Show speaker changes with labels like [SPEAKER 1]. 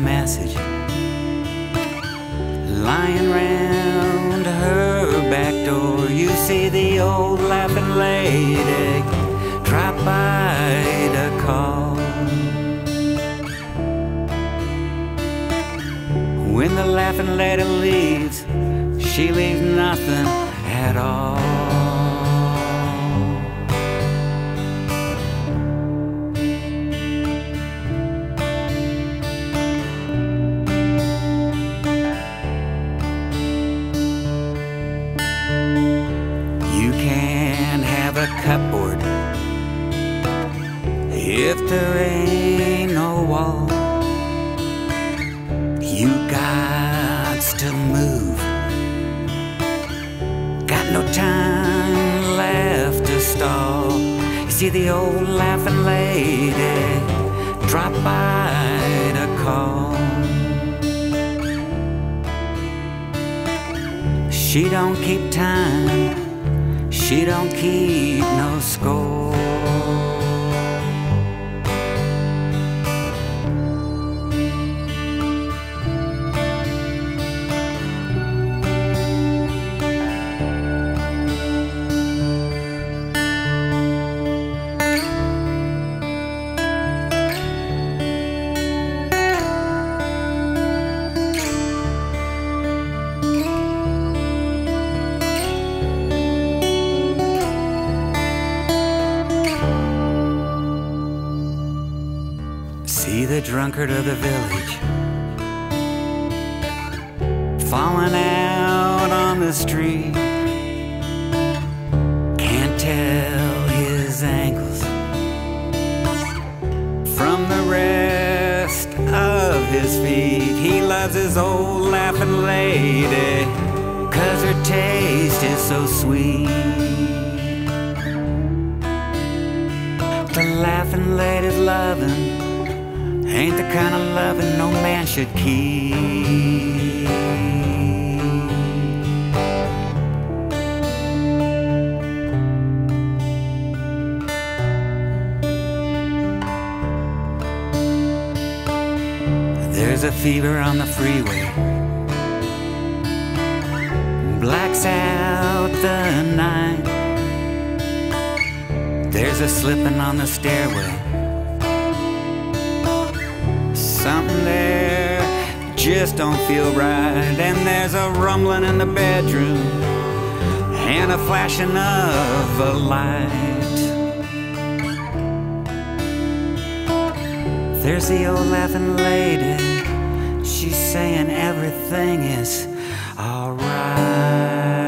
[SPEAKER 1] message lying round her back door. You see the old laughing lady drop by to call. When the laughing lady leaves, she leaves nothing at all. You can't have a cupboard if there ain't no wall. You got to move, got no time left to stall. You see the old laughing lady drop by to call. She don't keep time, she don't keep no score. See the drunkard of the village falling out on the street. Can't tell his ankles from the rest of his feet. He loves his old laughing lady 'cause her taste is so sweet. The laughing lady's loving ain't the kind of loving no man should keep. There's a fever on the freeway, blacks out the night. There's a slipping on the stairway, something there just don't feel right. And there's a rumbling in the bedroom and a flashing of a light. There's the old laughing lady, she's saying everything is alright.